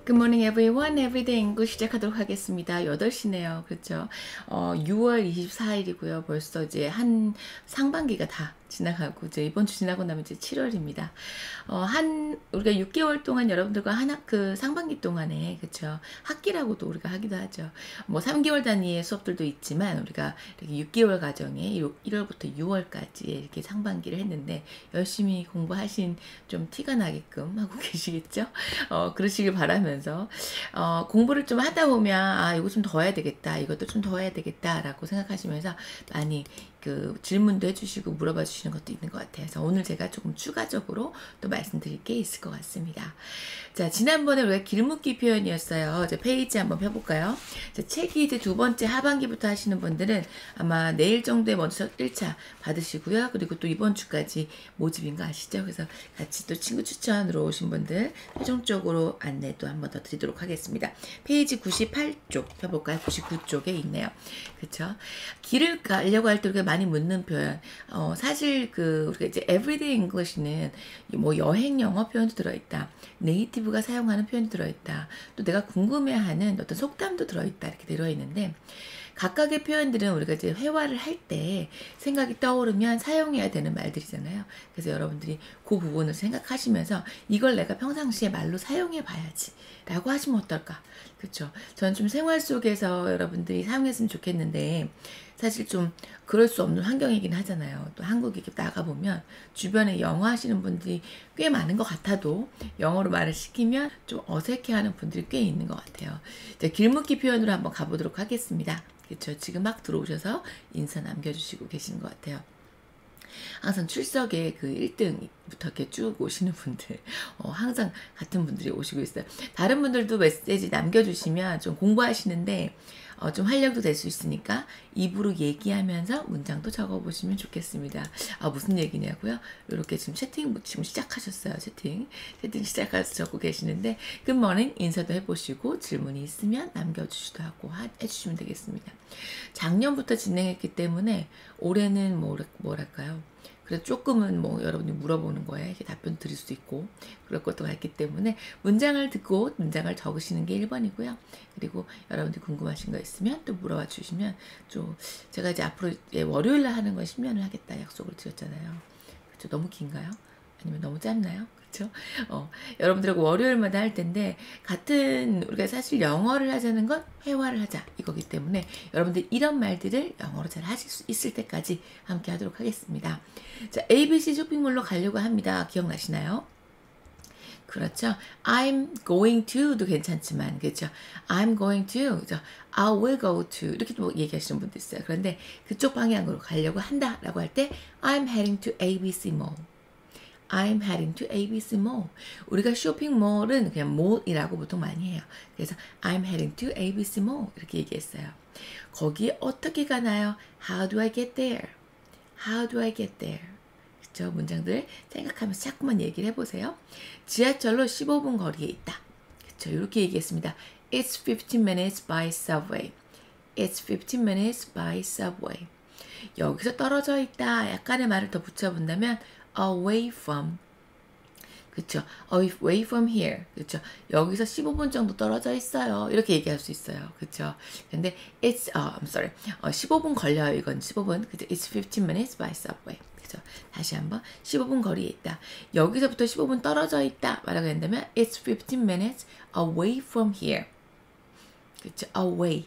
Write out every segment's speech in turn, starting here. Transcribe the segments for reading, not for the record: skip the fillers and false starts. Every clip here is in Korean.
Good morning everyone. Everyday English 시작하도록 하겠습니다. 8시네요. 그렇죠? 6월 24일이고요. 벌써 이제 한 상반기가 다 지나가고 이제 이번 주 지나고 나면 이제 7월입니다. 우리가 6개월 동안 여러분들과 그 상반기 동안에 그렇죠? 학기라고도 우리가 하기도 하죠. 뭐 3개월 단위의 수업들도 있지만 우리가 이렇게 6개월 과정에 1월부터 6월까지 이렇게 상반기를 했는데 열심히 공부하신 좀 티가 나게끔 하고 계시겠죠? 그러시길 바라면서 공부를 좀 하다 보면 이거 좀 더 해야 되겠다, 이것도 좀 더 해야 되겠다라고 생각하시면서 많이 그 질문도 해주시고 물어봐 주시는 것도 있는 것 같아요. 그래서 오늘 제가 조금 추가적으로 또 말씀드릴 게 있을 것 같습니다. 자, 지난번에 우리가 길묻기 표현이었어요. 이제 페이지 한번 펴볼까요? 자, 책이 이제 두 번째 하반기부터 하시는 분들은 아마 내일 정도에 먼저 1차 받으시고요. 그리고 또 이번 주까지 모집인 거 아시죠? 그래서 같이 또 친구 추천으로 오신 분들 최종적으로 안내도 한번 더 드리도록 하겠습니다. 페이지 98쪽 펴볼까요? 99쪽에 있네요. 그쵸? 길을 가려고 할 때 우리가 많이 묻는 표현. 사실 우리가 이제 everyday English는 뭐 여행 영어 표현도 들어있다. 네이티브가 사용하는 표현도 들어있다. 또 내가 궁금해하는 어떤 속담도 들어있다. 이렇게 들어있는데 각각의 표현들은 우리가 이제 회화를 할 때 생각이 떠오르면 사용해야 되는 말들이잖아요. 그래서 여러분들이 그 부분을 생각하시면서 이걸 내가 평상시에 말로 사용해 봐야지 라고 하시면 어떨까? 그렇죠. 저는 좀 생활 속에서 여러분들이 사용했으면 좋겠는데 사실 좀 그럴 수 없는 환경이긴 하잖아요. 또 한국에 나가보면 주변에 영어 하시는 분들이 꽤 많은 것 같아도 영어로 말을 시키면 좀 어색해하는 분들이 꽤 있는 것 같아요. 자, 길묻기 표현으로 한번 가보도록 하겠습니다. 그렇죠. 지금 막 들어오셔서 인사 남겨주시고 계시는 것 같아요. 항상 출석에 그 1등부터 이렇게 쭉 오시는 분들, 항상 같은 분들이 오시고 있어요. 다른 분들도 메시지 남겨주시면 좀 공부하시는데 좀 활력도 될 수 있으니까 입으로 얘기하면서 문장도 적어보시면 좋겠습니다. 무슨 얘기냐고요? 이렇게 지금 채팅 지금 시작하셨어요. 채팅 시작해서 적고 계시는데 Good morning 인사도 해보시고 질문이 있으면 남겨주시도 하고 해주시면 되겠습니다. 작년부터 진행했기 때문에 올해는 뭐랄까요? 그래서 조금은 뭐 여러분이 물어보는 거에 이렇게 답변 드릴 수 있고 그럴 것도 같기 때문에 문장을 듣고 문장을 적으시는 게 1번이고요. 그리고 여러분들이 궁금하신 거 있으면 또 물어봐 주시면 좀 제가 이제 앞으로 월요일에 하는 건 10년을 하겠다 약속을 드렸잖아요. 그렇죠? 너무 긴가요? 아니면 너무 짧나요? 그렇죠? 여러분들하고 월요일마다 할 텐데 우리가 사실 영어를 하자는 건 회화를 하자 이거기 때문에 여러분들 이런 말들을 영어로 잘 하실 수 있을 때까지 함께 하도록 하겠습니다. 자, ABC 쇼핑몰로 가려고 합니다. 기억나시나요? 그렇죠. I'm going to도 괜찮지만, 그렇죠. I'm going to, 그렇죠. I will go to 이렇게 또 얘기하시는 분도 있어요. 그런데 그쪽 방향으로 가려고 한다라고 할 때 I'm heading to ABC Mall. I'm heading to ABC Mall. 우리가 쇼핑몰은 그냥 몰이라고 보통 많이 해요. 그래서 I'm heading to ABC Mall 이렇게 얘기했어요. 거기에 어떻게 가나요? How do I get there? How do I get there? 그쵸? 문장들 생각하면서 자꾸만 얘기를 해보세요. 지하철로 15분 거리에 있다. 그쵸? 이렇게 얘기했습니다. It's 15 minutes by subway. It's 15 minutes by subway. 여기서 떨어져 있다. 약간의 말을 더 붙여본다면 away from. 그쵸? Away from here. 그쵸? 여기서 15분 정도 떨어져 있어요. 이렇게 얘기할 수 있어요. 그쵸? 근데 I'm sorry. 15분 걸려요. 이건 15분. 그쵸? It's 15 minutes by subway. 그쵸? 다시 한번 15분 거리에 있다. 여기서부터 15분 떨어져 있다. 말하고 한다면 It's 15 minutes away from here. 그쵸? Away.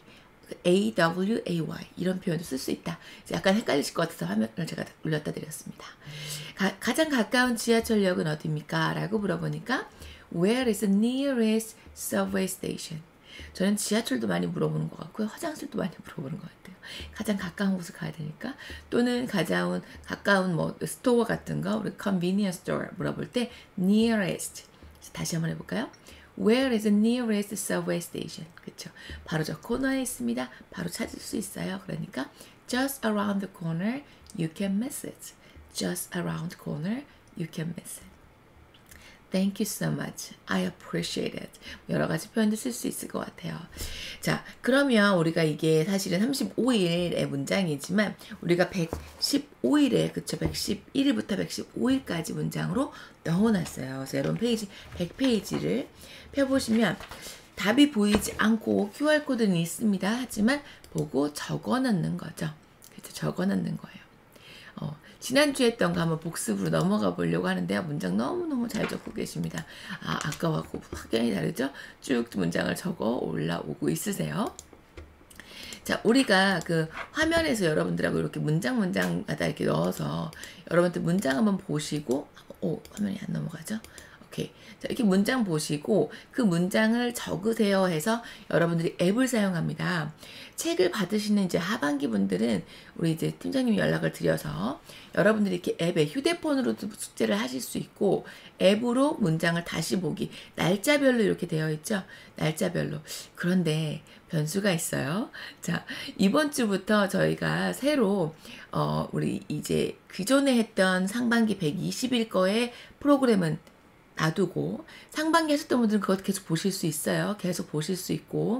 AWAY 이런 표현도 쓸 수 있다. 약간 헷갈리실 것 같아서 화면을 제가 올렸다 드렸습니다. 가장 가까운 지하철역은 어디입니까? 라고 물어보니까 Where is the nearest subway station? 저는 지하철도 많이 물어보는 것 같고요. 화장실도 많이 물어보는 것 같아요. 가장 가까운 곳을 가야 되니까 또는 가까운 뭐 스토어 같은 거 우리 convenience store 물어볼 때 nearest 다시 한번 해볼까요? Where is the nearest subway station? 그쵸? 바로 저 코너에 있습니다. 바로 찾을 수 있어요. 그러니까 just around the corner, you can miss it. Just around the corner, you can miss it. Thank you so much. I appreciate it. 여러 가지 표현도 쓸 수 있을 것 같아요. 자, 그러면 우리가 이게 사실은 35일의 문장이지만 우리가 115일에 그쵸? 111일부터 115일까지 문장으로 넣어놨어요. 그래서 여러분 페이지 100페이지를 펴보시면 답이 보이지 않고 QR코드는 있습니다. 하지만 보고 적어 넣는 거죠. 그렇죠? 적어 넣는 거예요. 지난주에 했던 거 한번 복습으로 넘어가 보려고 하는데요. 문장 너무너무 잘 적고 계십니다. 아까하고 확연히 다르죠? 쭉 문장을 적어 올라오고 있으세요. 자, 우리가 그 화면에서 여러분들하고 이렇게 문장마다 이렇게 넣어서 여러분들 문장 한번 보시고, 화면이 안 넘어가죠? 오케이. 자, 이렇게 문장 보시고 그 문장을 적으세요 해서 여러분들이 앱을 사용합니다. 책을 받으시는 이제 하반기 분들은 우리 이제 팀장님이 연락을 드려서 여러분들이 이렇게 앱에 휴대폰으로도 숙제를 하실 수 있고 앱으로 문장을 다시 보기 날짜별로 이렇게 되어 있죠. 날짜별로. 그런데 변수가 있어요. 자, 이번 주부터 저희가 새로 우리 이제 기존에 했던 상반기 120일 거의 프로그램은 놔두고 상반기 하셨던 분들은 그것 계속 보실 수 있어요. 계속 보실 수 있고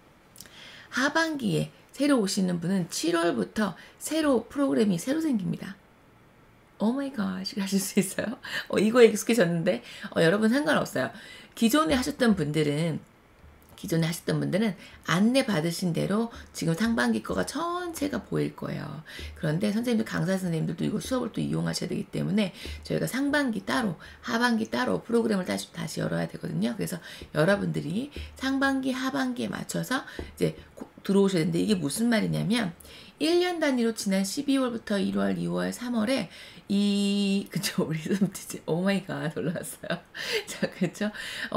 하반기에 새로 오시는 분은 7월부터 프로그램이 새로 생깁니다. 오 마이 갓 하실 수 있어요. 이거에 익숙해졌는데 여러분 상관없어요. 기존에 하셨던 분들은 안내 받으신 대로 지금 상반기 거가 전체가 보일 거예요. 그런데 선생님들, 강사 선생님들도 이거 수업을 또 이용하셔야 되기 때문에 저희가 상반기 따로, 하반기 따로 프로그램을 다시 열어야 되거든요. 그래서 여러분들이 상반기, 하반기에 맞춰서 이제 들어오셔야 되는데 이게 무슨 말이냐면 1년 단위로 지난 12월부터 1월, 2월, 3월에 그쵸, 우리 솜티지, 오마이갓, 올라왔어요. 자, 그쵸?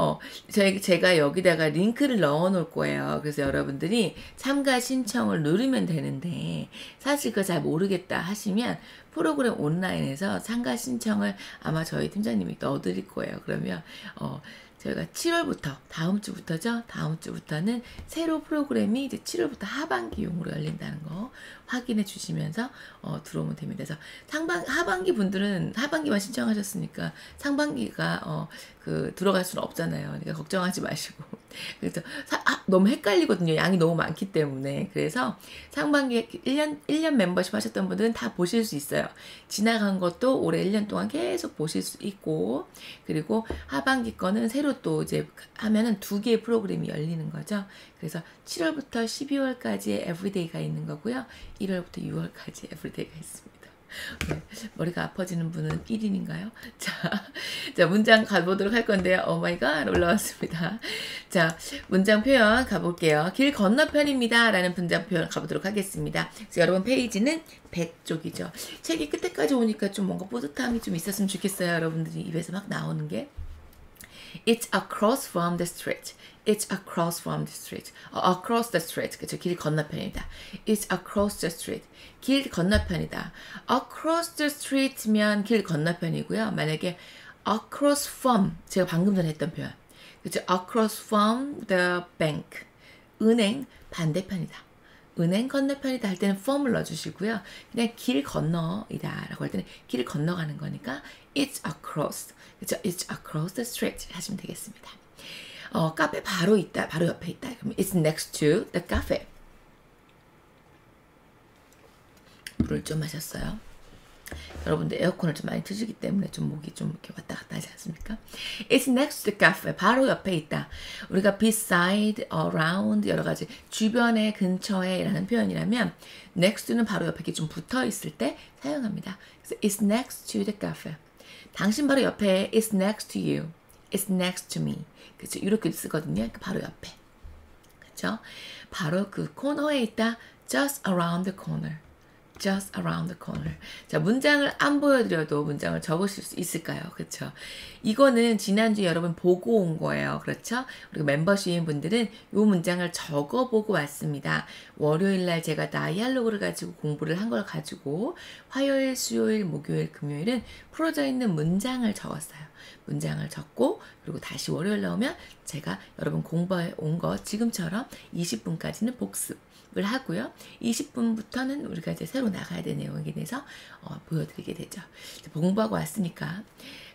제가 여기다가 링크를 넣어 놓을 거예요. 그래서 여러분들이 참가 신청을 누르면 되는데, 사실 그거 잘 모르겠다 하시면, 프로그램 온라인에서 참가 신청을 아마 저희 팀장님이 넣어 드릴 거예요. 그러면, 저희가 7월부터, 다음 주부터죠? 다음 주부터는 새로 프로그램이 이제 7월부터 하반기용으로 열린다는 거 확인해 주시면서 들어오면 됩니다. 그래서 하반기 분들은 하반기만 신청하셨으니까 상반기가 들어갈 수는 없잖아요. 그러니까 걱정하지 마시고. 그래서 너무 헷갈리거든요. 양이 너무 많기 때문에. 그래서 상반기에 1년 멤버십 하셨던 분들은 다 보실 수 있어요. 지나간 것도 올해 1년 동안 계속 보실 수 있고, 그리고 하반기 거는 새로 또 이제 하면은 2개의 프로그램이 열리는 거죠. 그래서 7월부터 12월까지의 에브리데이가 있는 거고요. 1월부터 6월까지 에브리데이가 있습니다. 네, 머리가 아파지는 분은 1인인가요? 자, 문장 가보도록 할 건데요. 오마이갓, 올라왔습니다. 자, 문장 표현 가볼게요. 길 건너편입니다. 라는 문장 표현 가보도록 하겠습니다. 그래서 여러분 페이지는 100쪽이죠. 책이 끝에까지 오니까 좀 뭔가 뿌듯함이 좀 있었으면 좋겠어요. 여러분들이 입에서 막 나오는 게. It's across from the street. It's across from the street. Across the street. 그쵸? 길 건너편이다. It's across the street. 길 건너편이다. Across the street면 길 건너편이고요. 만약에 across from, 제가 방금 전에 했던 표현. 그쵸? Across from the bank. 은행 반대편이다. 은행 건너편이다 할 때는 form을 넣어주시고요. 그냥 길 건너이다 라고 할 때는 길을 건너가는 거니까 it's across. 그쵸? It's across the street 하시면 되겠습니다. 카페 바로 있다, 바로 옆에 있다. 그러면 it's next to the cafe. 물을 좀 마셨어요. 여러분들 에어컨을 좀 많이 트시기 때문에 좀 목이 좀 이렇게 왔다 갔다 하지 않습니까? It's next to the cafe. 바로 옆에 있다. 우리가 beside, around 여러 가지 주변에, 근처에 라는 표현이라면 next to는 바로 옆에 이렇게 좀 붙어 있을 때 사용합니다. 그래서 it's next to the cafe. 당신 바로 옆에 it's next to you. It's next to me. 그렇죠? 이렇게 쓰거든요. 바로 옆에. 그렇죠? 바로 그 코너에 있다. Just around the corner. Just around the corner. 자, 문장을 안 보여드려도 문장을 적으실 수 있을까요? 그렇죠? 이거는 지난주에 여러분 보고 온 거예요. 그렇죠? 그리고 멤버십인 분들은 이 문장을 적어보고 왔습니다. 월요일날 제가 다이알로그를 가지고 공부를 한 걸 가지고 화요일, 수요일, 목요일, 금요일은 풀어져 있는 문장을 적었어요. 문장을 적고 그리고 다시 월요일 나오면 제가 여러분 공부해 온 거 지금처럼 20분까지는 복습을 하고요. 20분부터는 우리가 이제 새로 나가야 될 내용에 대해서 보여드리게 되죠. 공부하고 왔으니까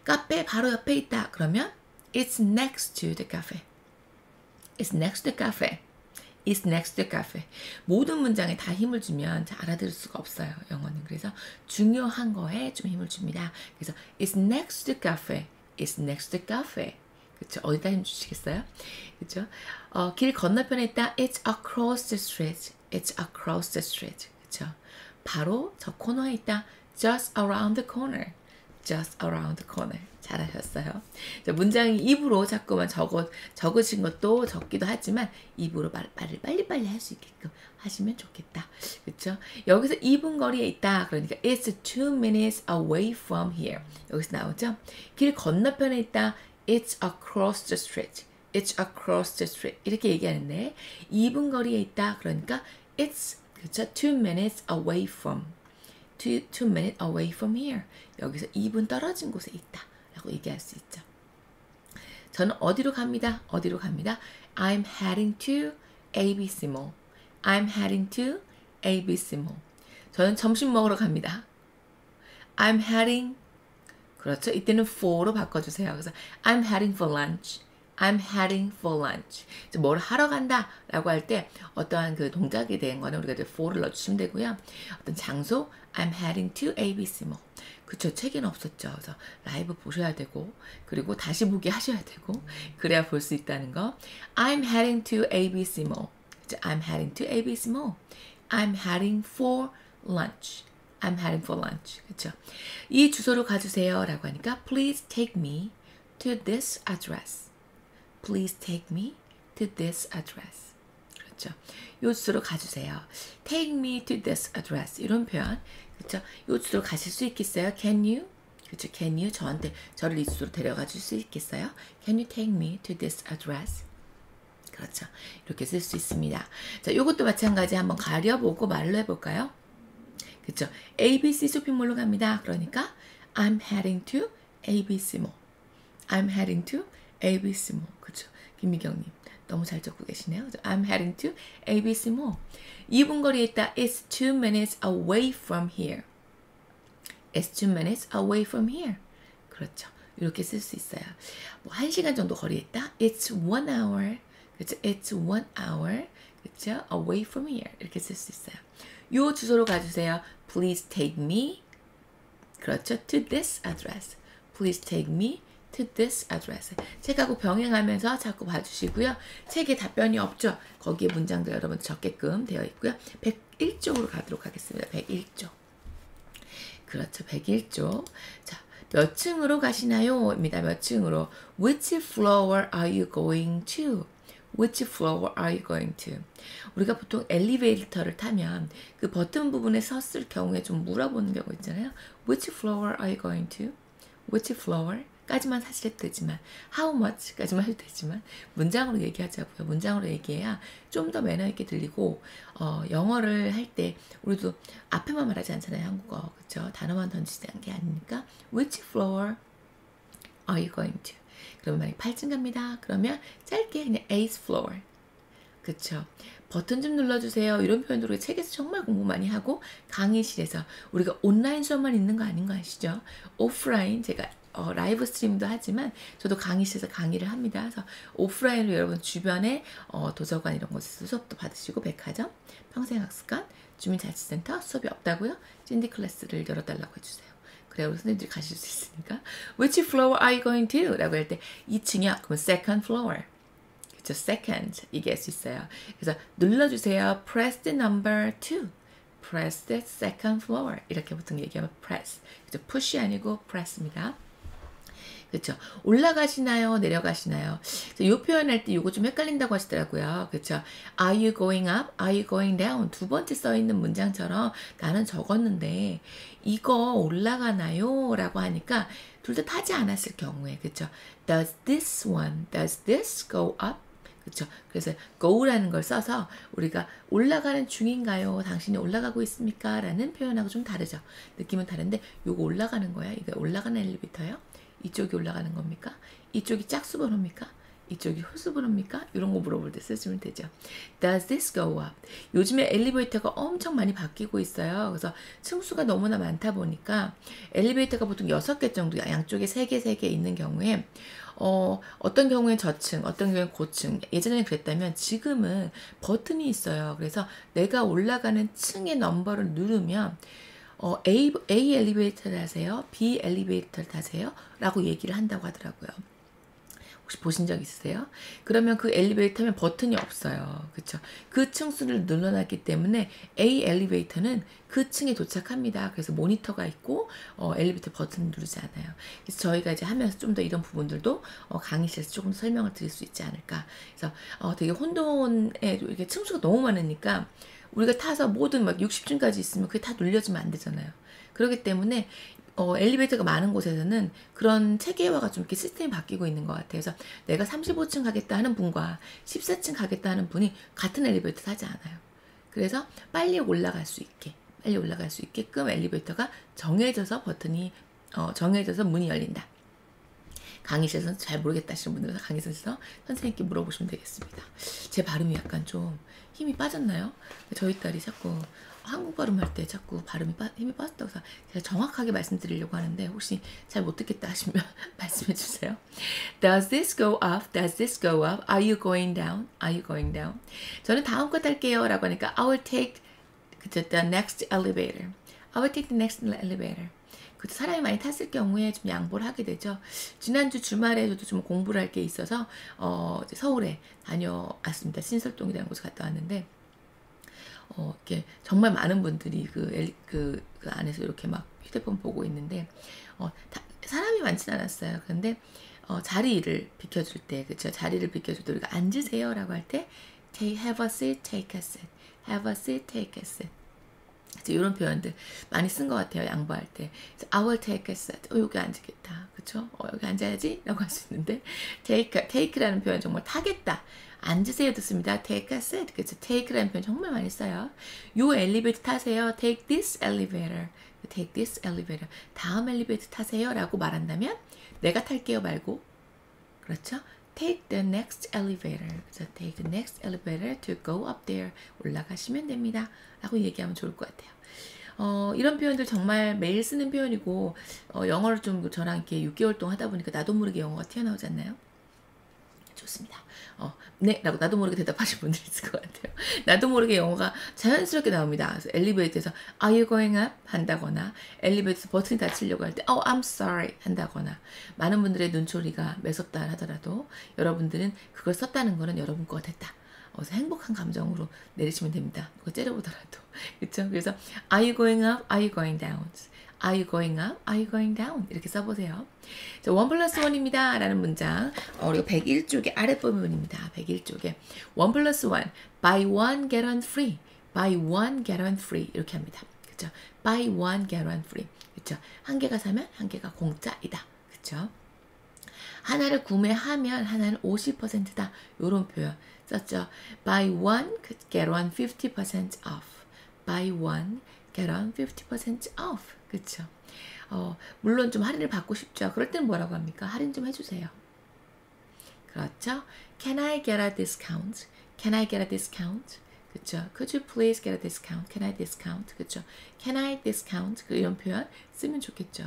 카페 바로 옆에 있다. 그러면 it's next to the cafe. It's next to the cafe. It's next to the cafe. 모든 문장에 다 힘을 주면 잘 알아들을 수가 없어요. 영어는. 그래서 중요한 거에 좀 힘을 줍니다. 그래서 it's next to the cafe. It's next to the cafe. 그쵸? 어디다 힘 주시겠어요? 그쵸? 길 건너편에 있다. It's across the street. It's across the street. 그쵸? 바로 저 코너에 있다. Just around the corner. Just around the corner. 잘하셨어요. 문장이 입으로 자꾸만 적으신 것도 적기도 하지만 입으로 말을 빨리빨리 할 수 있게끔 하시면 좋겠다. 그렇죠? 여기서 2분 거리에 있다. 그러니까 it's 2 minutes away from here. 여기서 나오죠? 길 건너편에 있다. It's across the street. It's across the street. 이렇게 얘기하는데 2분 거리에 있다. 그러니까 it's 그렇죠? 2 minutes away from. 2 minutes away from here. 여기서 2분 떨어진 곳에 있다. 라고 얘기할 수 있죠. 저는 어디로 갑니다. 어디로 갑니다. I'm heading to ABC Mall. I'm heading to ABC Mall. 저는 점심 먹으러 갑니다. I'm heading 그렇죠. 이때는 for로 바꿔주세요. 그래서 I'm heading for lunch. I'm heading for lunch. 뭘 하러 간다 라고 할 때 어떠한 그 동작에 대한 거는 우리가 이제 for를 넣어주시면 되고요. 어떤 장소 I'm heading to ABC Mall. 그쵸. 책에는 없었죠. 그래서 라이브 보셔야 되고 그리고 다시 보기 하셔야 되고 그래야 볼 수 있다는 거. I'm heading to ABC Mall. 그쵸? I'm heading to ABC Mall. I'm heading for lunch. I'm heading for lunch. 그쵸? 이 주소로 가주세요 라고 하니까 Please take me to this address. Please take me to this address. 그렇죠. 요 주소로 가주세요. Take me to this address. 이런 표현. 그렇죠. 요 주소로 가실 수 있겠어요? Can you? 그렇죠. Can you? 저를 이 주소로 데려가 줄 수 있겠어요? Can you take me to this address? 그렇죠. 이렇게 쓸 수 있습니다. 자, 요것도 마찬가지 한번 가려보고 말로 해볼까요? 그렇죠. ABC 쇼핑몰로 갑니다. 그러니까 I'm heading to ABC Mall. I'm heading to ABC Mall. 그렇죠. 김미경님 너무 잘 적고 계시네요. I'm heading to ABC Mall. 2분 거리에 있다. It's 2 minutes away from here. It's 2 minutes away from here. 그렇죠. 이렇게 쓸 수 있어요. 뭐 1시간 정도 거리에 있다. It's 1 hour. 그렇죠. It's 1 hour. 그렇죠. Away from here. 이렇게 쓸 수 있어요. 요 주소로 가주세요. Please take me. 그렇죠. To this address. Please take me to this address. 책하고 병행하면서 자꾸 봐주시고요. 책에 답변이 없죠. 거기에 문장들 여러분 적게끔 되어 있고요. 101쪽으로 가도록 하겠습니다. 101쪽. 그렇죠. 101쪽. 자, 몇 층으로 가시나요? 입니다. 몇 층으로. Which floor are you going to? Which floor are you going to? 우리가 보통 엘리베이터를 타면 그 버튼 부분에 섰을 경우에 좀 물어보는 경우 있잖아요. Which floor are you going to? Which floor? 까지만 사실 해도 되지만 how much? 까지만 해도 되지만 문장으로 얘기하자고요. 문장으로 얘기해야 좀 더 매너 있게 들리고 영어를 할 때 우리도 앞에만 말하지 않잖아요. 한국어. 그렇죠? 단어만 던지는 게 아니니까 Which floor are you going to? 그러면 만약에 8층 갑니다. 그러면 짧게 그냥 8th floor. 그쵸. 버튼 좀 눌러주세요. 이런 표현으로 책에서 정말 공부 많이 하고 강의실에서 우리가 온라인 수업만 있는 거 아닌 거 아시죠? 오프라인 제가 라이브 스트리밍도 하지만 저도 강의실에서 강의를 합니다. 그래서 오프라인으로 여러분 주변에 도서관 이런 곳에서 수업도 받으시고 백화점, 평생학습관, 주민자치센터 수업이 없다고요? 찐디 클래스를 열어달라고 해주세요. 그래야 우리 선생님들이 가실 수 있으니까. Which floor are you going to? 라고 할 때 2층이요. 그러면 second floor. 그렇죠. second 얘기할 수 있어요. 그래서 눌러주세요. Press the number 2. Press the second floor. 이렇게 보통 얘기하면 press. 그렇죠. push 아니고 press입니다. 그렇죠. 올라가시나요? 내려가시나요? 이 표현할 때 이거 좀 헷갈린다고 하시더라고요. 그렇죠. Are you going up? Are you going down? 두 번째 써있는 문장처럼 나는 적었는데 이거 올라가나요? 라고 하니까 둘 다 타지 않았을 경우에 그렇죠. Does this go up? 그렇죠. 그래서 go라는 걸 써서 우리가 올라가는 중인가요? 당신이 올라가고 있습니까? 라는 표현하고 좀 다르죠. 느낌은 다른데 이거 올라가는 거야. 이거 올라가는 엘리베이터요? 이쪽이 올라가는 겁니까? 이쪽이 짝수 번호입니까? 이쪽이 호수부릅니까? 이런 거 물어볼 때 쓰시면 되죠. Does this go up? 요즘에 엘리베이터가 엄청 많이 바뀌고 있어요. 그래서 층수가 너무나 많다 보니까 엘리베이터가 보통 6개 정도, 양쪽에 3개, 3개 있는 경우에 어떤 경우엔 저층, 어떤 경우엔 고층. 예전에는 그랬다면 지금은 버튼이 있어요. 그래서 내가 올라가는 층의 넘버를 누르면 A 엘리베이터를 타세요? B 엘리베이터를 타세요? 라고 얘기를 한다고 하더라고요. 혹시 보신 적 있으세요? 그러면 그 엘리베이터면 버튼이 없어요. 그쵸? 그 층수를 눌러놨기 때문에 A 엘리베이터는 그 층에 도착합니다. 그래서 모니터가 있고 엘리베이터 버튼을 누르지 않아요. 그래서 저희가 이제 하면서 좀 더 이런 부분들도 강의실에서 조금 설명을 드릴 수 있지 않을까. 그래서 되게 혼돈에 이렇게 층수가 너무 많으니까 우리가 타서 모든 막 60층까지 있으면 그게 다 눌려지면 안 되잖아요. 그렇기 때문에 엘리베이터가 많은 곳에서는 그런 체계화가 좀 이렇게 시스템이 바뀌고 있는 것 같아요. 그래서 내가 35층 가겠다 하는 분과 14층 가겠다 하는 분이 같은 엘리베이터 타지 않아요. 그래서 빨리 올라갈 수 있게끔 엘리베이터가 정해져서 버튼이 정해져서 문이 열린다. 강의실에서는 잘 모르겠다 하시는 분들은 강의실에서 선생님께 물어보시면 되겠습니다. 제 발음이 약간 좀 힘이 빠졌나요? 저희 딸이 자꾸 한국 발음할 때 자꾸 힘이 빠졌다고 해서 제가 정확하게 말씀드리려고 하는데 혹시 잘 못 듣겠다 하시면 말씀해 주세요. Does this go up? Does this go up? Are you going down? Are you going down? 저는 다음 거 탈게요 라고 하니까 I will take the next elevator. I will take the next elevator. 사람이 많이 탔을 경우에 좀 양보를 하게 되죠. 지난주 주말에 저도 좀 공부를 할 게 있어서 서울에 다녀왔습니다. 신설동이라는 곳에 갔다 왔는데 이렇게 정말 많은 분들이 그 안에서 이렇게 막 휴대폰 보고 있는데 사람이 많진 않았어요. 그런데 자리를 비켜줄 때, 그쵸? 자리를 비켜줄 때 우리가 앉으세요라고 할 때 have a seat, take a seat, have a seat, take a seat. 이런 표현들 많이 쓴 것 같아요. 양보할 때. I will take a seat. 여기 앉겠다. 그쵸? 여기 앉아야지? 라고 할 수 있는데 take라는 표현 정말 타겠다. 앉으세요 듣습니다. take a seat. 그래서 take라는 표현 정말 많이 써요. 요 엘리베이터 타세요. take this elevator. take this elevator. 다음 엘리베이터 타세요. 라고 말한다면 내가 탈게요 말고 그렇죠? take the next elevator. 그래서 take the next elevator to go up there. 올라가시면 됩니다. 라고 얘기하면 좋을 것 같아요. 이런 표현들 정말 매일 쓰는 표현이고 영어를 좀 저랑 이렇게 6개월 동안 하다 보니까 나도 모르게 영어가 튀어나오지 않나요? 좋습니다. 네 라고 나도 모르게 대답하신 분들이 있을 것 같아요. 나도 모르게 영어가 자연스럽게 나옵니다. 그래서 엘리베이터에서 Are you going up? 한다거나 엘리베이터 버튼이 닫히려고 할 때 I'm sorry 한다거나 많은 분들의 눈초리가 매섭다 하더라도 여러분들은 그걸 썼다는 거는 여러분 거가 됐다. 그래서 행복한 감정으로 내리시면 됩니다. 누가 째려보더라도. 그렇죠? 그래서 Are you going up? Are you going down? Are you going up? Are you going down? 이렇게 써보세요. 자, 1+1입니다. 라는 문장. 우리가 101쪽의 아랫부분입니다. 101쪽에 1+1. Buy one, get one free. Buy one, get one free. 이렇게 합니다. 그쵸? Buy one, get one free. 그쵸? 한 개가 사면 한 개가 공짜이다. 그쵸? 하나를 구매하면 하나는 50%다. 요런 표현 썼죠. Buy one, get one 50% off. Buy one, get one 50% off. 그쵸? 물론 좀 할인을 받고 싶죠. 그럴 때는 뭐라고 합니까? 할인 좀 해주세요. 그렇죠? Can I get a discount? Can I get a discount? 그쵸? Could you please get a discount? Can I discount? 그쵸? Can I discount? 이런 표현 쓰면 좋겠죠.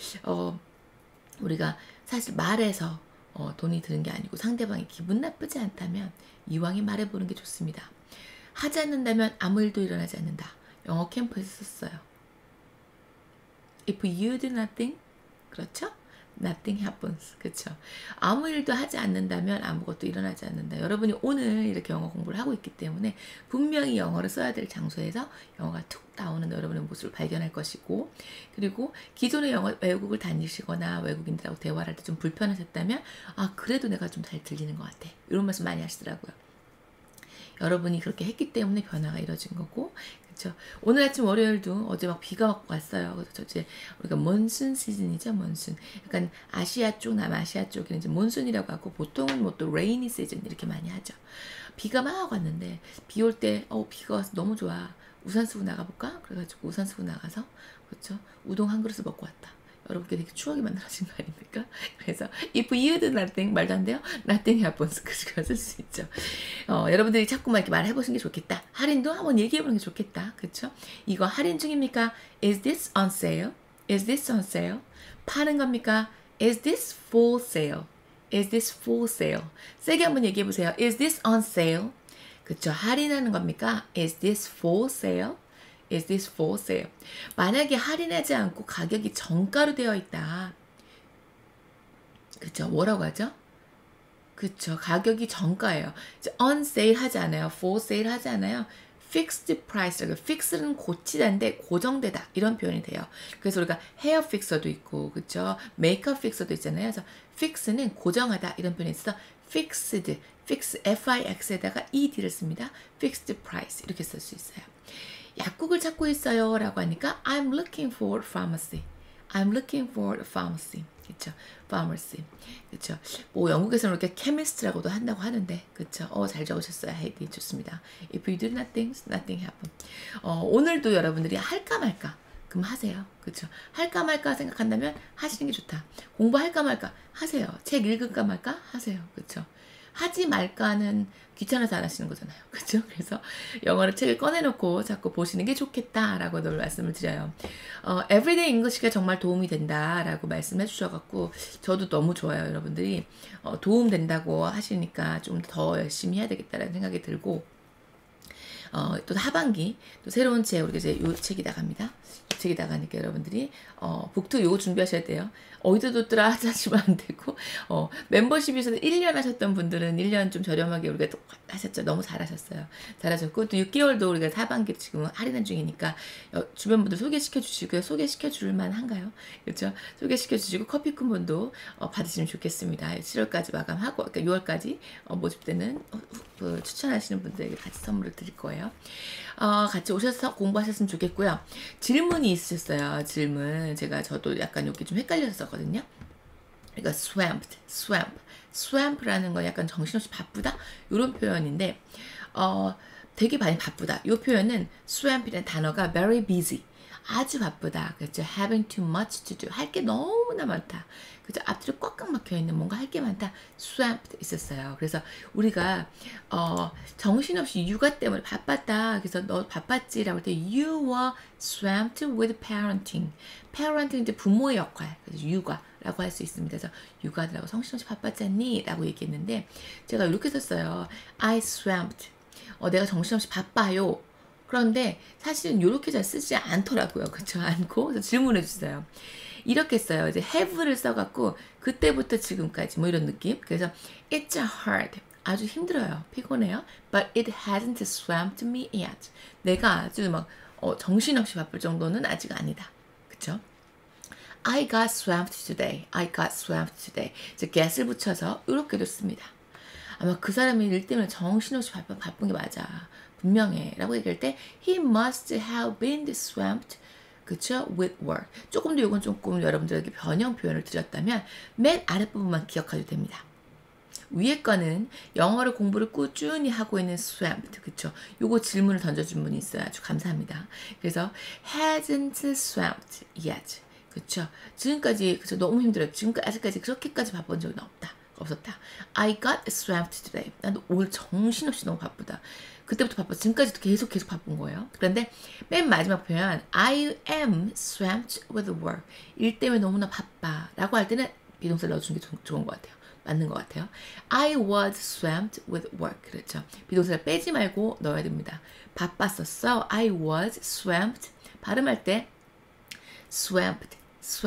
우리가 사실 말해서 돈이 드는 게 아니고 상대방이 기분 나쁘지 않다면 이왕에 말해보는 게 좋습니다. 하지 않는다면 아무 일도 일어나지 않는다. 영어 캠프에서 썼어요. If you do nothing, 그렇죠? Nothing happens. 그렇죠? 아무 일도 하지 않는다면 아무것도 일어나지 않는다. 여러분이 오늘 이렇게 영어 공부를 하고 있기 때문에 분명히 영어를 써야 될 장소에서 영어가 툭 나오는 여러분의 모습을 발견할 것이고 그리고 기존의 외국을 다니시거나 외국인들하고 대화를 할 때 좀 불편하셨다면 그래도 내가 좀 잘 들리는 것 같아. 이런 말씀 많이 하시더라고요. 여러분이 그렇게 했기 때문에 변화가 이루어진 거고 그렇죠. 오늘 아침 월요일도 어제 막 비가 막 왔어요. 그래서 이제 우리가 몬순 시즌이죠, 몬순. 약간 아시아 쪽, 남아시아 쪽에는 이제 몬순이라고 하고 보통은 뭐 또 레이니 시즌 이렇게 많이 하죠. 비가 막 왔는데 비 올 때 비가 와서 너무 좋아. 우산 쓰고 나가볼까? 그래가지고 우산 쓰고 나가서 그렇죠. 우동 한 그릇을 먹고 왔다. 여러분께 되게 추억이 만들어진 거 아닙니까? 그래서 if you do nothing 말도 안 돼요? nothing happens. 그렇게 쓸 수 있죠. 여러분들이 자꾸만 이렇게 말해보시는 게 좋겠다. 할인도 한번 얘기해보는 게 좋겠다. 그렇죠? 이거 할인 중입니까? Is this on sale? Is this on sale? 파는 겁니까? Is this for sale? Is this for sale? 세게 한번 얘기해보세요. Is this on sale? 그쵸? 할인하는 겁니까? Is this for sale? Is this for sale? 만약에 할인하지 않고 가격이 정가로 되어 있다. 그쵸? 뭐라고 하죠? 그쵸? 가격이 정가예요. on sale 하지 않아요. for sale 하지 않아요. fixed price라고. fix는 고치다인데 고정되다 이런 표현이 돼요. 그래서 우리가 헤어 픽서도 있고 그쵸? 메이크업 픽서도 있잖아요. 그래서 fix는 고정하다 이런 표현이 있어서 fixed, fix, fix에다가 ed를 씁니다. fixed price 이렇게 쓸 수 있어요. 약국을 찾고 있어요 라고 하니까 I'm looking for pharmacy. I'm looking for a pharmacy. 그쵸? pharmacy. 그쵸? 뭐 영국에서는 이렇게 chemist라고도 한다고 하는데 그쵸? 잘 적으셨어요. 헤이디 좋습니다. If you do nothing, nothing happen. 오늘도 여러분들이 할까 말까 그럼 하세요. 그쵸? 할까 말까 생각한다면 하시는 게 좋다. 공부할까 말까 하세요. 책 읽을까 말까 하세요. 그쵸? 하지 말까는 귀찮아서 안 하시는 거잖아요. 그렇죠? 그래서 영어로 책을 꺼내놓고 자꾸 보시는 게 좋겠다라고 늘 말씀을 드려요. Everyday English가 정말 도움이 된다라고 말씀해 주셔갖고 저도 너무 좋아요. 여러분들이 도움 된다고 하시니까 좀 더 열심히 해야 되겠다라는 생각이 들고 또 하반기 또 새로운 책 우리가 이제 요 책이 나갑니다. 요 책이 나가니까 여러분들이 북투 요거 준비하셔야 돼요. 어디서 뒀더라 하시면 안 되고 멤버십에서 1년 하셨던 분들은 1년 좀 저렴하게 우리가 또 하셨죠. 너무 잘하셨어요. 잘하셨고 또 6개월도 우리가 하반기 지금 할인한 중이니까 주변 분들 소개시켜 주시고요. 소개시켜 줄 만한가요? 그렇죠? 소개시켜 주시고 커피 쿠폰도 받으시면 좋겠습니다. 7월까지 마감하고 그러니까 6월까지 모집되는 추천하시는 분들에게 같이 선물을 드릴 거예요. 같이 오셔서 공부하셨으면 좋겠고요. 질문이 있으셨어요. 질문. 저도 약간 여기 좀 헷갈렸었거든요. 그러니까 swamp라는 건 약간 정신없이 바쁘다? 이런 표현인데 되게 많이 바쁘다. 이 표현은 swamp이라는 단어가 very busy. 아주 바쁘다. 그렇죠? having too much to do. 할 게 너무나 많다. 그죠? 앞뒤로 꽉꽉 막혀있는 뭔가 할 게 많다. swamped 있었어요. 그래서 우리가 정신없이 육아 때문에 바빴다. 그래서 너 바빴지라고 할 때 you were swamped with parenting. parenting 이제 부모의 역할. 그래서 육아라고 할 수 있습니다. 그래서 육아들하고 정신없이 바빴지 않니? 라고 얘기했는데 제가 이렇게 썼어요. I swamped. 내가 정신없이 바빠요. 그런데 사실은 이렇게 잘 쓰지 않더라고요. 그렇죠? 않고 그래서 질문해 주세요. 이렇게 써요. 이제 have를 써갖고 그때부터 지금까지 뭐 이런 느낌. 그래서 it's hard. 아주 힘들어요. 피곤해요. But it hasn't swamped me yet. 내가 아주 막 정신없이 바쁠 정도는 아직 아니다. 그렇죠? I got swamped today. I got swamped today. 이제 get을 붙여서 이렇게도 씁니다. 아마 그 사람이 일 때문에 정신없이 바쁜 게 맞아. 분명해. 라고 얘기할 때 he must have been swamped 그쵸? with work. 조금 더 이건 조금 여러분들에게 변형 표현을 드렸다면 맨 아랫부분만 기억하셔도 됩니다. 위에 거는 영어를 공부를 꾸준히 하고 있는 swamped. 그쵸? 요거 질문을 던져준 분이 있어요. 아주 감사합니다. 그래서 hasn't swamped yet. 그쵸? 지금까지 그쵸? 너무 힘들어요. 아직까지 그렇게까지 바쁜 적은 없었다. I got swamped today. 나도 오늘 정신없이 너무 바쁘다. 그때부터 바빴어. 지금까지도 계속 바쁜 거예요. 그런데 맨 마지막 표현 I am swamped with work. 일 때문에 너무나 바빠 라고 할 때는 비동사를 넣어주는 게 좋은 것 같아요. 맞는 것 같아요. I was swamped with work. 그렇죠. 비동사를 빼지 말고 넣어야 됩니다. 바빴었어. I was swamped. 발음할 때 swamped.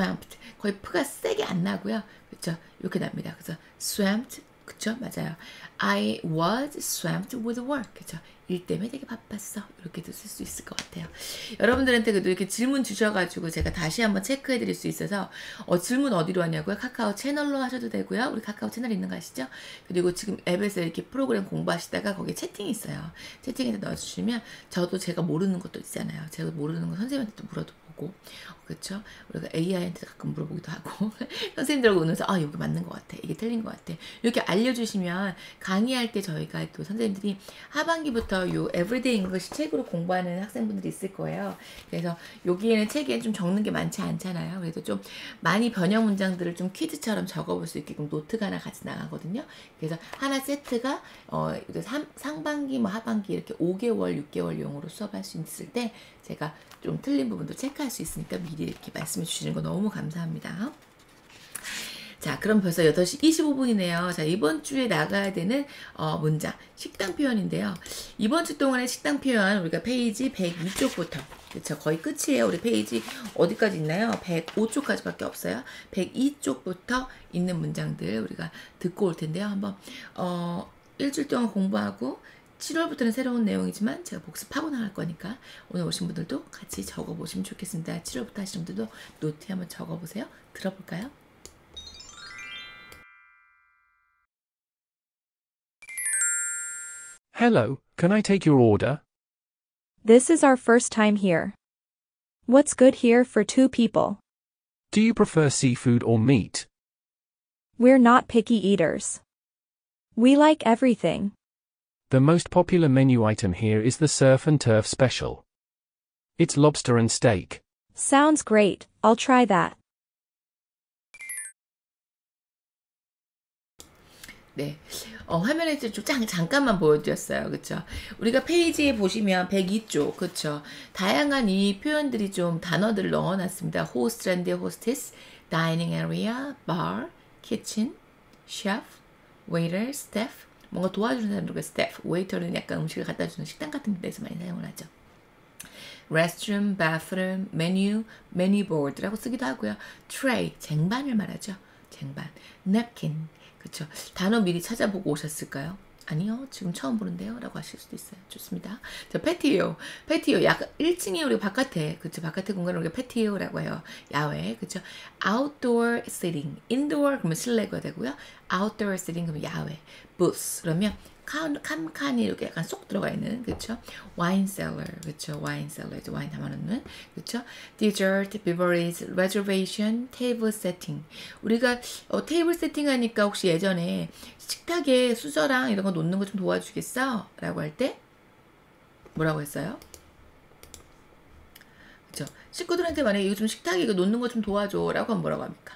거의 F가 세게 안 나고요. 그렇죠. 이렇게 납니다. 그래서 swamped. 그쵸? 맞아요. I was swamped with work. 그쵸? 일 때문에 되게 바빴어. 이렇게도 쓸 수 있을 것 같아요. 여러분들한테 그래도 이렇게 질문 주셔가지고 제가 다시 한번 체크해 드릴 수 있어서 질문 어디로 하냐고요? 카카오 채널로 하셔도 되고요. 우리 카카오 채널 있는 거 아시죠? 그리고 지금 앱에서 이렇게 프로그램 공부하시다가 거기에 채팅이 있어요. 채팅에다 넣어주시면 저도 제가 모르는 것도 있잖아요. 제가 모르는 거 선생님한테도 물어도 물어보고, 그렇죠? 우리가 AI한테 가끔 물어보기도 하고 선생님들하고 오면서 아 여기 맞는 것 같아, 이게 틀린 것 같아, 이렇게 알려주시면 강의할 때 저희가 또 선생님들이 하반기부터 요 Everyday English 책으로 공부하는 학생분들이 있을 거예요. 그래서 여기에는 책에 좀 적는 게 많지 않잖아요. 그래서 좀 많이 번역 문장들을 좀 퀴즈처럼 적어볼 수 있게끔 노트가 하나 같이 나가거든요. 그래서 하나 세트가 상반기 뭐 하반기 이렇게 5개월 6개월용으로 수업할 수 있을 때 제가 좀 틀린 부분도 체크할 수 있으니까 미리 이렇게 말씀해 주시는 거 너무 감사합니다. 자, 그럼 벌써 8시 25분이네요. 자, 이번 주에 나가야 되는 문장, 식당 표현인데요. 이번 주 동안의 식당 표현, 우리가 페이지 102쪽부터, 그쵸, 거의 끝이에요. 우리 페이지 어디까지 있나요? 105쪽까지밖에 없어요. 102쪽부터 있는 문장들 우리가 듣고 올 텐데요. 한번 일주일 동안 공부하고 7월부터는 새로운 내용이지만 제가 복습하고 나갈 거니까 오늘 오신 분들도 같이 적어보시면 좋겠습니다. 7월부터 하시는 분들도 노트에 한번 적어보세요. 들어볼까요? Hello, can I take your order? This is our first time here. What's good here for 2 people? Do you prefer seafood or meat? We're not picky eaters. We like everything. The most popular menu item here is the Surf and Turf Special. It's lobster and steak. Sounds great. I'll try that. 네, 화면에 좀 잠깐만 보여드렸어요. 그쵸? 우리가 페이지에 보시면 102쪽, 그쵸? 다양한 이 표현들이 좀 단어들을 넣어놨습니다. 호스트 앤드 호스티스, 다이닝 에리아, bar, kitchen, chef, waiter, staff. 뭔가 도와주는 사람들과 staff, waiter는 약간 음식을 갖다 주는 식당 같은 데서 많이 사용을 하죠. restroom, bathroom, menu, menu board라고 쓰기도 하고요. tray, 쟁반을 말하죠. 쟁반, napkin. 그쵸. 단어 미리 찾아보고 오셨을까요? 아니요, 지금 처음 보는데요 라고 하실 수도 있어요. 좋습니다. 자, 패티오. 약간 1층에 우리 바깥에, 그쵸, 바깥의 공간을 우리가 패티오라고 해요. 야외, 그쵸. outdoor sitting, indoor 그러면 실내가 되고요. outdoor sitting 그러면 야외. booth 그러면 칸칸이 이렇게 약간 쏙 들어가 있는, 그쵸? wine cellar, 그쵸? wine cellar, 이제 와인 담아놓는, 그쵸? dessert, beverage, reservation, table setting. 우리가 테이블 세팅 하니까 혹시 예전에 식탁에 수저랑 이런 거 놓는 거 좀 도와주겠어? 라고 할 때 뭐라고 했어요? 그쵸? 식구들한테 만약에 이거 좀 식탁에 이거 놓는 거 좀 도와줘 라고 하면 뭐라고 합니까?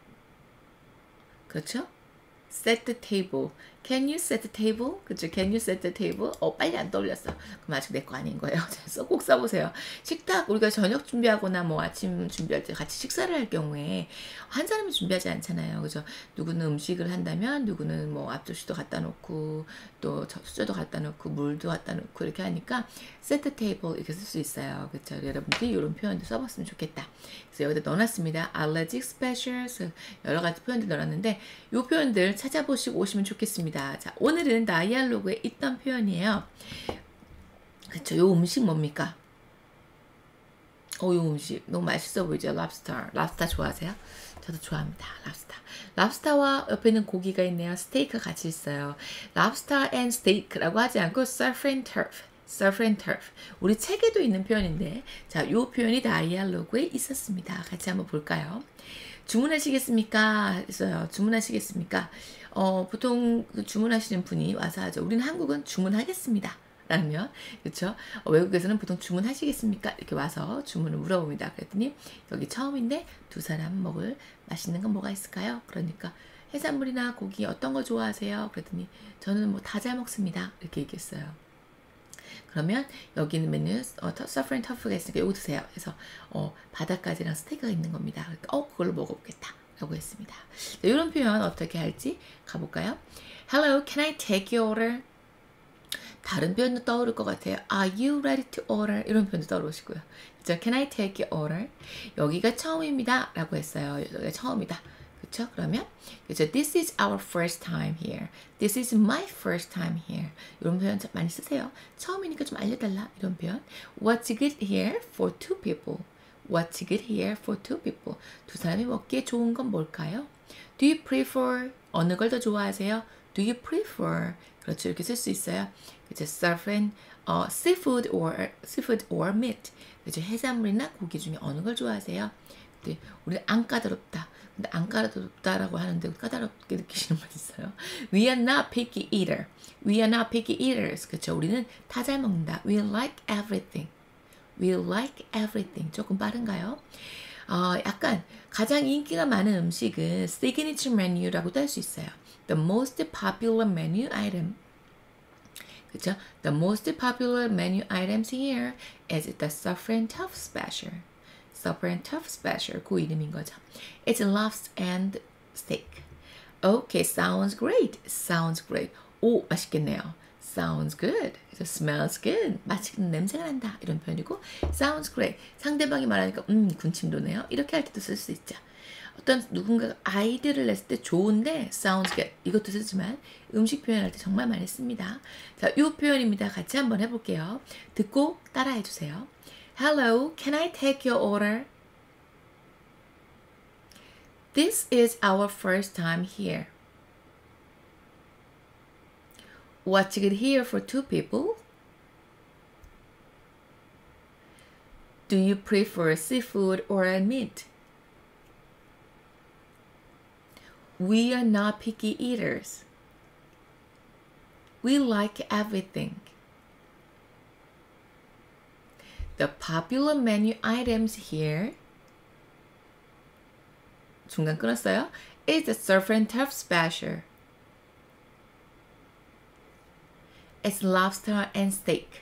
그렇죠? set the table. Can you set the table? 그쵸? Can you set the table? 빨리 안 떠올렸어. 그럼 아직 내 거 아닌 거예요. 꼭 써보세요. 식탁, 우리가 저녁 준비하거나 뭐 아침 준비할 때 같이 식사를 할 경우에 한 사람이 준비하지 않잖아요. 그죠? 누구는 음식을 한다면 누구는 뭐 앞접시도 갖다 놓고 또 수저도 갖다 놓고 물도 갖다 놓고 이렇게 하니까 set the table 이렇게 쓸 수 있어요. 그쵸? 여러분들이 이런 표현도 써봤으면 좋겠다. 그래서 여기다 넣어놨습니다. allergic specials 여러 가지 표현들 넣어놨는데 이 표현들 찾아보시고 오시면 좋겠습니다. 자, 오늘은 다이알로그에 있던 표현이에요. 그쵸? 요 음식 뭡니까? 요 음식 너무 맛있어 보이죠? 랍스터 좋아하세요? 저도 좋아합니다. 랍스터와 옆에 있는 고기가 있네요. 스테이크가 같이 있어요. 랍스터 앤 스테이크라고 하지 않고 surf and turf. 우리 책에도 있는 표현인데, 자, 요 표현이 다이알로그에 있었습니다. 같이 한번 볼까요? 주문하시겠습니까? 했어요. 주문하시겠습니까? 보통 주문하시는 분이 와서 하죠. 우리는 한국은 주문하겠습니다. 라면, 그쵸? 외국에서는 보통 주문하시겠습니까? 이렇게 와서 주문을 물어봅니다. 그랬더니 여기 처음인데 2사람 먹을 맛있는 건 뭐가 있을까요? 그러니까 해산물이나 고기 어떤 거 좋아하세요? 그랬더니 저는 뭐 다 잘 먹습니다. 이렇게 얘기했어요. 그러면 여기 있는 메뉴 surf and turf가 있으니까 이거 드세요. 그래서 바닥까지랑 스테이크가 있는 겁니다. 그러니까 그걸로 먹어보겠다 라고 했습니다. 자, 이런 표현 어떻게 할지 가볼까요? Hello, can I take your order? 다른 표현도 떠오를 것 같아요. Are you ready to order? 이런 표현도 떠오르시고요. 그쵸? Can I take your order? 여기가 처음입니다 라고 했어요. 여기가 처음이다. 그쵸? 그러면 그쵸? This is our first time here. This is my first time here. 이런 표현 많이 쓰세요. 처음이니까 좀 알려달라. 이런 표현. What's good here for 2 people? What's good here for 2 people? 2사람이 먹기에 좋은 건 뭘까요? Do you prefer 어느 걸 더 좋아하세요? Do you prefer? 그렇죠. 이렇게 쓸 수 있어요. 그죠. surf and seafood or meat. 그죠. 해산물이나 고기 중에 어느 걸 좋아하세요? 네, 우리는 안 까다롭다. 근데 안 까다롭다라고 하는데 까다롭게 느끼시는 분 있어요. We are not picky eater. We are not picky eaters. 그렇죠. 우리는 다 잘 먹는다. We like everything. We like everything. 조금 빠른가요? 약간 가장 인기가 많은 음식은 signature menu라고도 할 수 있어요. The most popular menu item. 그렇죠? The most popular menu items here is the surf and turf special. Surf and turf special. 그 이름인 거죠. It's lobster and steak. Okay, sounds great. Sounds great. 오, 맛있겠네요. Sounds good. Smells good. 맛있는 냄새가 난다. 이런 표현이고 sounds great. 상대방이 말하니까 군침 도네요. 이렇게 할 때도 쓸 수 있죠. 어떤 누군가가 아이디어를 냈을 때 좋은데 sounds good. 이것도 쓰지만 음식 표현할 때 정말 많이 씁니다. 자, 이 표현입니다. 같이 한번 해볼게요. 듣고 따라해 주세요. Hello, can I take your order? This is our first time here. What's good here for two people? Do you prefer seafood or meat? We are not picky eaters. We like everything. The popular menu items here 중간 끊었어요. is the surf and turf special. It's lobster and steak.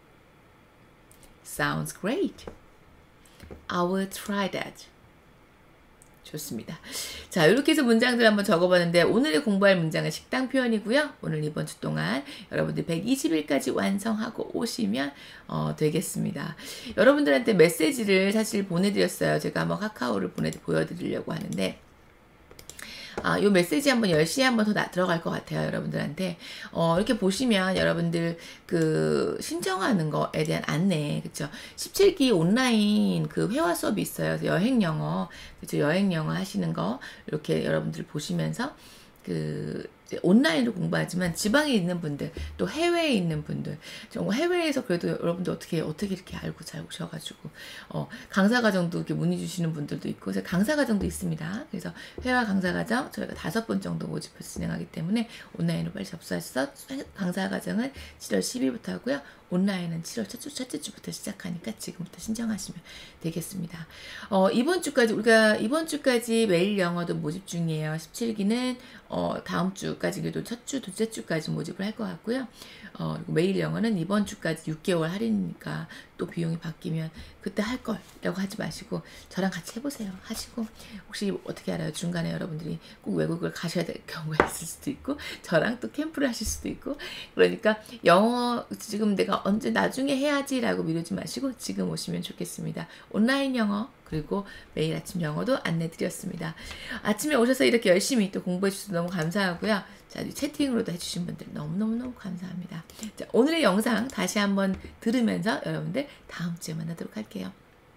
Sounds great. I will try that. 좋습니다. 자, 이렇게 해서 문장들 한번 적어봤는데 오늘의 공부할 문장은 식당 표현이고요. 오늘 이번 주 동안 여러분들 120일까지 완성하고 오시면 되겠습니다. 여러분들한테 메시지를 사실 보내드렸어요. 제가 한번 카카오를 보여드리려고 하는데 요 메시지 한번 10시에 한번 더 들어갈 것 같아요. 여러분들한테. 이렇게 보시면 여러분들 그 신청하는 거에 대한 안내, 그쵸? 17기 온라인 그 회화 수업이 있어요. 여행 영어, 그쵸? 여행 영어 하시는 거, 이렇게 여러분들 보시면서 그 온라인으로 공부하지만 지방에 있는 분들, 또 해외에 있는 분들, 정말 해외에서 그래도 여러분들 어떻게 이렇게 알고 잘 오셔가지고 강사 과정도 이렇게 문의 주시는 분들도 있고, 강사 과정도 있습니다. 그래서 회화 강사 과정 저희가 5번 정도 모집해서 진행하기 때문에 온라인으로 빨리 접수하셔서 강사 과정은 7월 10일부터 하고요. 온라인은 7월 첫째 주부터 시작하니까 지금부터 신청하시면 되겠습니다. 이번 주까지 매일 영어도 모집 중이에요. 17기는 다음 주까지, 그래도 첫 주, 둘째 주까지 모집을 할 것 같고요. 그리고 매일 영어는 이번 주까지 6개월 할인이니까 또 비용이 바뀌면 그때 할 거라고 하지 마시고 저랑 같이 해보세요. 하시고 혹시 어떻게 알아요? 중간에 여러분들이 꼭 외국을 가셔야 될 경우가 있을 수도 있고 저랑 또 캠프를 하실 수도 있고, 그러니까 영어 지금 내가 언제 나중에 해야지라고 미루지 마시고 지금 오시면 좋겠습니다. 온라인 영어 그리고 매일 아침 영어도 안내드렸습니다. 아침에 오셔서 이렇게 열심히 또 공부해 주셔서 너무 감사하고요. 자, 채팅으로도 해주신 분들 너무너무 감사합니다. 자, 오늘의 영상 다시 한번 들으면서 여러분들 다음 주에 만나도록 할게요.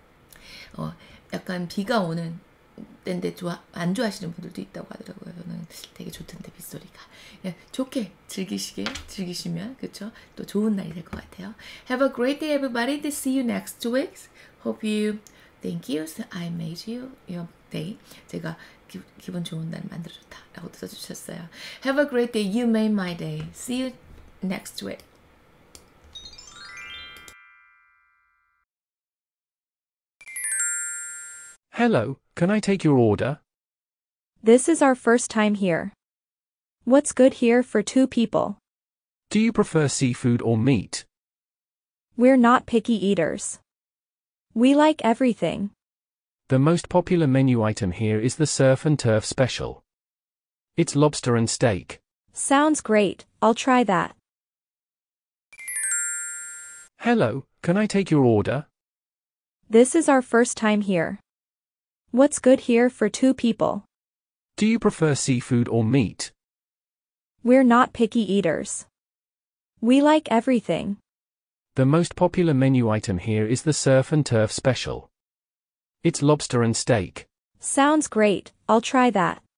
약간 비가 오는 때인데 안 좋아하시는 분들도 있다고 하더라고요. 저는 되게 좋던데 빗소리가. 그냥 좋게 즐기시면 그쵸? 또 좋은 날이 될 것 같아요. Have a great day everybody. See you next week. Hope you Thank you. I made you your day. 제가 기분 좋은 날 만들어줬다 라고 써주셨어요. Have a great day. You made my day. See you next week. Hello, can I take your order? This is our first time here. What's good here for two people? Do you prefer seafood or meat? We're not picky eaters. We like everything. The most popular menu item here is the surf and turf special. It's lobster and steak. Sounds great. I'll try that. Hello, can I take your order? This is our first time here. What's good here for two people? Do you prefer seafood or meat? We're not picky eaters. We like everything. The most popular menu item here is the surf and turf special. It's lobster and steak. Sounds great. I'll try that.